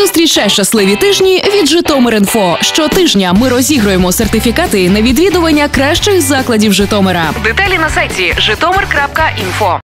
Зустрічай щасливі тижні від Житомир.Інфо. Щотижня ми розігруємо сертифікати на відвідування кращих закладів Житомира. Деталі на сайті Житомир.Інфо.